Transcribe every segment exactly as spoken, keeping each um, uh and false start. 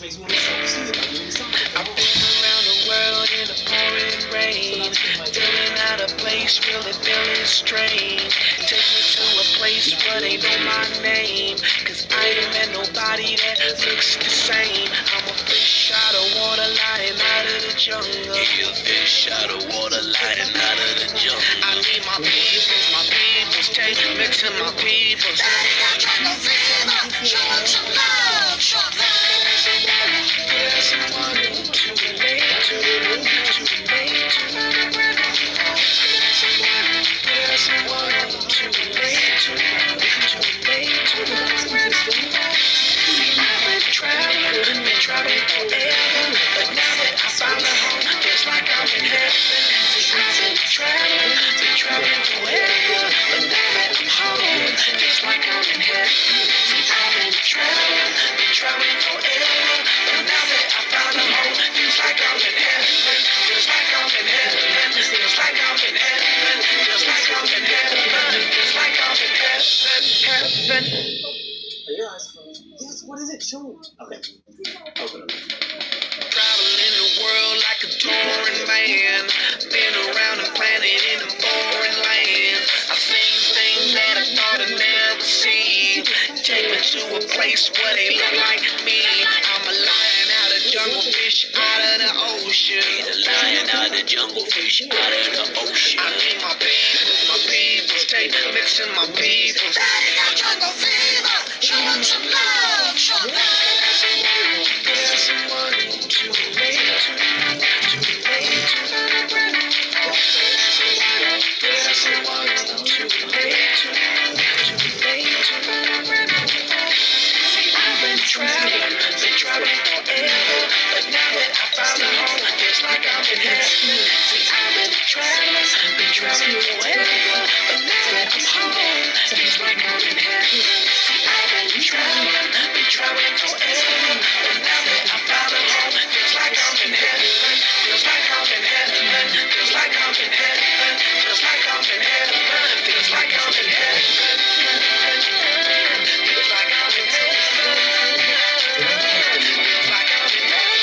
makes me want to see it. Like, really something. I've been around the world in the pouring rain, feeling out of place, really feeling strange. Take me to a place where they know my name, cause I ain't met nobody that looks the same. I'm a fish out of water, lying out of the jungle. Yeah, a fish out of water, lying out of the jungle. I need my peoples, my peoples, take me to my peoples. Jungle fever, show them some love, show them love. There's someone to relate to, to relate to. There's someone to relate to, to relate to. See, I've been traveling, been traveling forever, but now that I found a home, feels like I'm in heaven. See, I've been traveling, been traveling forever, but now that I'm home, feels like I'm in heaven. See, I've been traveling, been traveling forever, but now that I found a home, feels like I'm in heaven. Feels like I'm in heaven. Feels like I'm in heaven. Feels like I'm in heaven. Feels like I'm in heaven. Heaven. Are your eyes closed? Yes, what is it? Show me. Okay. Open them. Traveling the world like a touring man. Been around the planet in a foreign land. I've seen things that I thought I'd never see. Take me to a place where they look like me. I'm a lion out of jungle, fish out of the ocean. A lion out of jungle, fish out of the ocean. I need my peoples, my peoples, take me to my peoples. Daddy got jungle fever, show them some love, show them love. There's someone to relate to, to relate to. There's someone to relate to, to relate to. See, I've been traveling, been traveling forever, but now that I found a home, feels like I'm in heaven. See, I've been traveling, been traveling forever, but now that I'm home, feels like I'm in heaven. See, I've been traveling, been traveling forever, but now that I found a home, feels like I'm in heaven. Feels like I'm in heaven. Feels like I'm in heaven. Feels like I'm in heaven. Feels like I'm in heaven. Feels like I'm in heaven. Feels like I'm in heaven.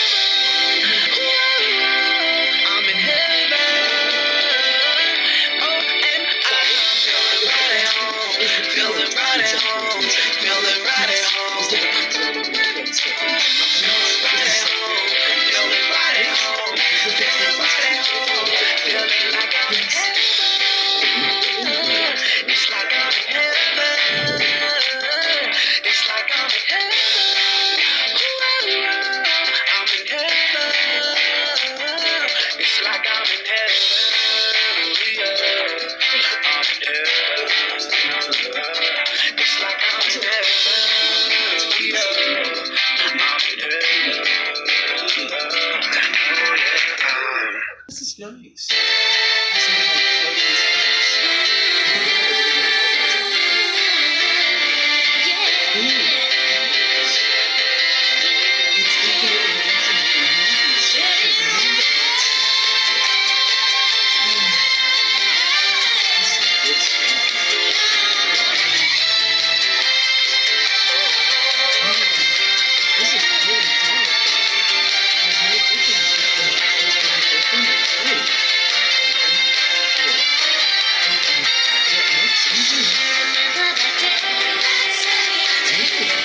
I'm in heaven. Oh, and I'm feeling right at home. Feeling right at home. Feeling right at home. Feeling right at home. Feeling right at home. Feeling right at home. Feeling like I'm in heaven. It's like I'm in heaven. It's like I'm in heaven. Ooh, I'm in heaven. It's like I'm in heaven. Yeah. I'm in heaven. It's like I'm in heaven. Yeah. I'm in heaven. Oh, yeah. I'm This is nice. This is like floating space. It's definitely amazing that they have these structures around it. This is good stuff. This is really dark. There's no difference between the closed and the open. It's light. It makes sense. Remember that day I said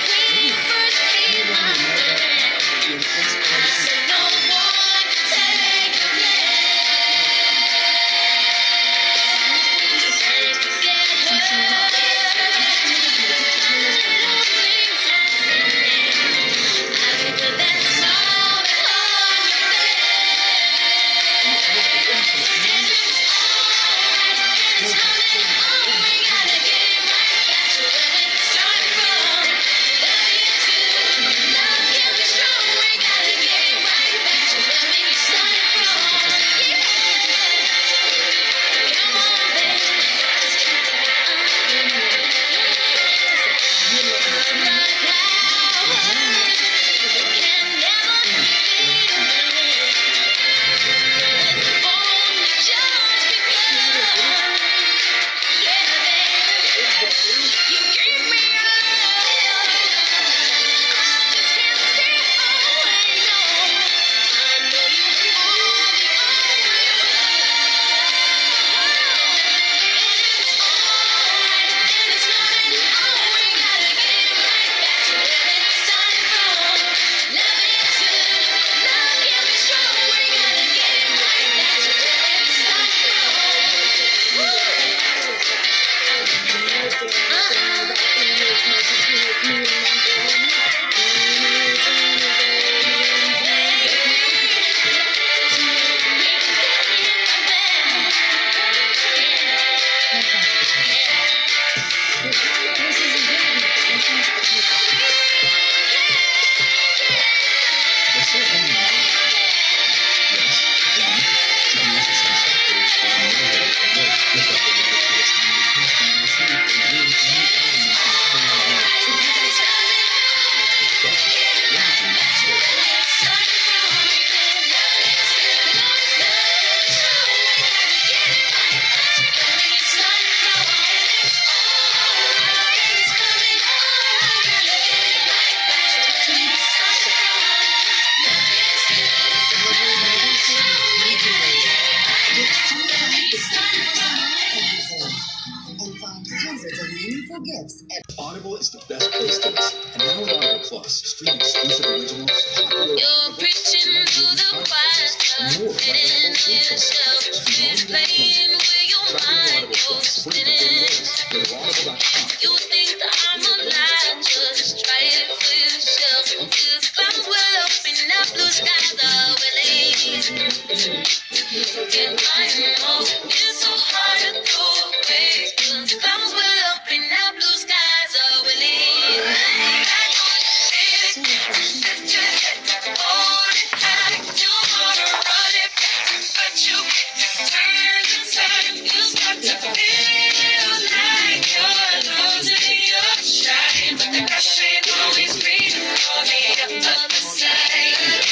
lives. And Audible is the best place to listen. And now with Audible Plus, stream exclusive originals, popular... You're preaching to the choir, spinning yourself, just playing with your mind, you're spinning. You think that I'm a lie, just try it for yourself. If clouds will open up, blue skies are willing. Yeah, I know it's so hard to go away. Cause clouds will open up, blue skies are willing. I know it's lift your head, hold it high. You wanna run it back, but you can't turn the time. You start to feel like you're losing your shine. But the grass ain't always greener on the other side.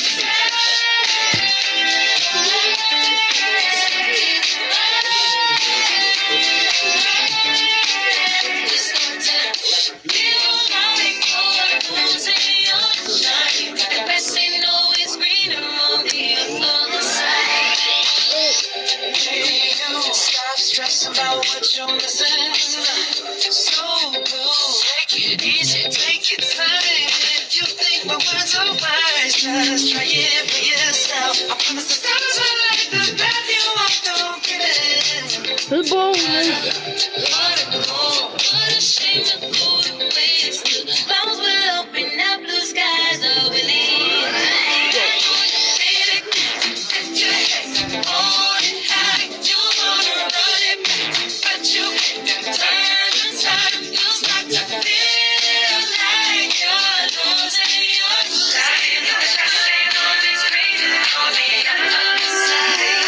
Stress about what you're missing. So cool. Take it easy, take your time. If you think my words are wise, just try it for yourself. I promise the stars are like the path you walk, don't get it. The ball. What a goal, what a shame to go to waste. Clouds will open up, blue skies are willing. Hold it high, you wanna run it back, but you can't turn the time. You start to feel like you're losing your shine. The grass ain't always greener on the other side.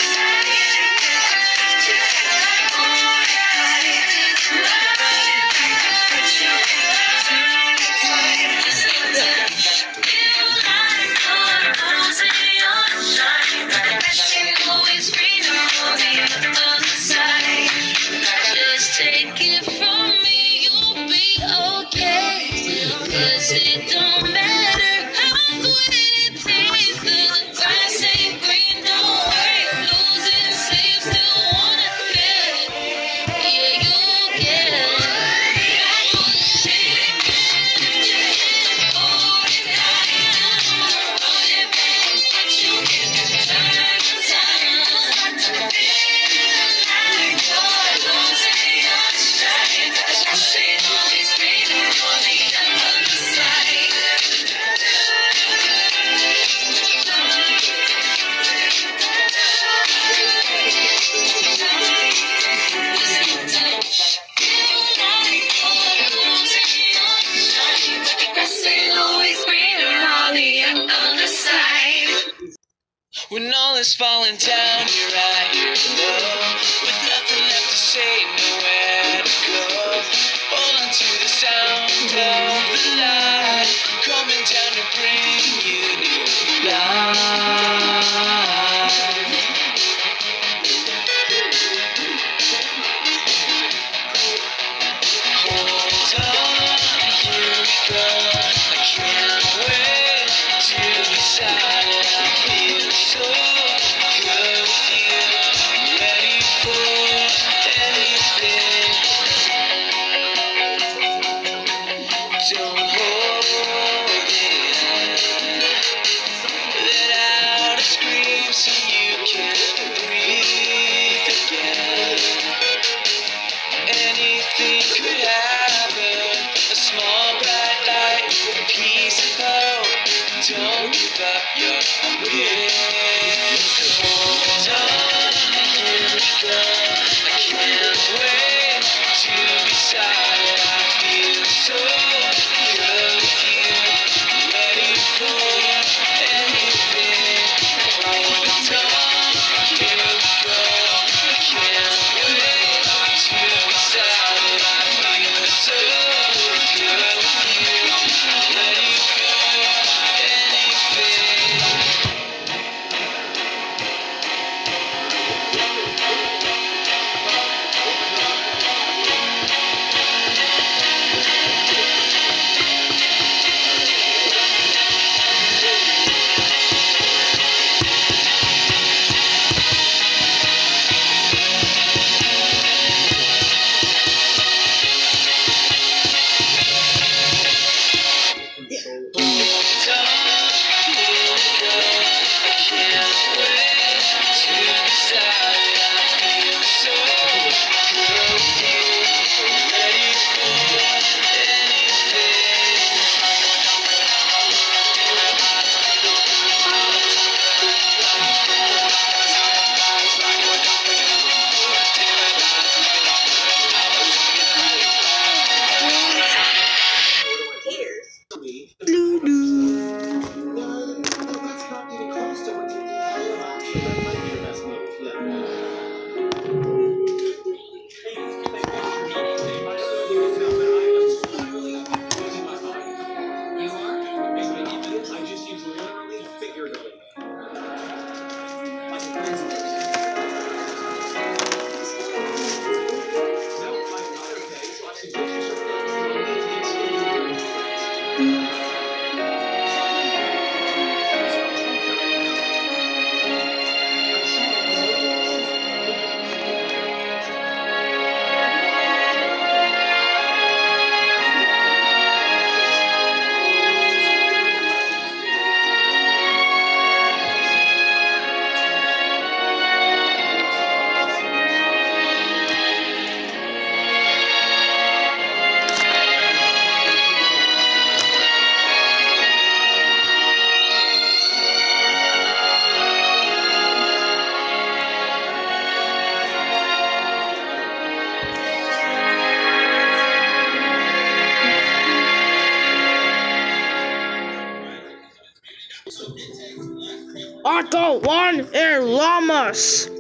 Hold it high, run it back, but you can't turn the time. You start to feel like you're losing your shine. The grass ain't always greener on the other side. Just take it from me, you'll be okay. Cause it don't matter how sweet it tastes. The grass ain't green, don't worry. Losing sleep, still wanna get. Yeah, you'll get. Hold it high, run it back, but you can't turn the time. Start to feel like you're losing your shine. The grass ain't always greener on the other side. When all is falling down, you're at your low, with nothing left to say, nowhere to go. Hold on to the sound of the light, coming down to bring you new life. Hold on, here we go. I can't wait to decide. I feel so good with you. I'm ready for anything. Don't hold it in. Let out a scream so you can breathe again. Anything could happen. A small bright light, a piece of hope. Don't give up your will. Hold on, here we go. I can't wait to be silent. I feel so good with you. I'm ready for anything. Hold on, here we go. I can't wait to be silent. I feel so good with you. I'm ready for anything. I don't want Air Llamas.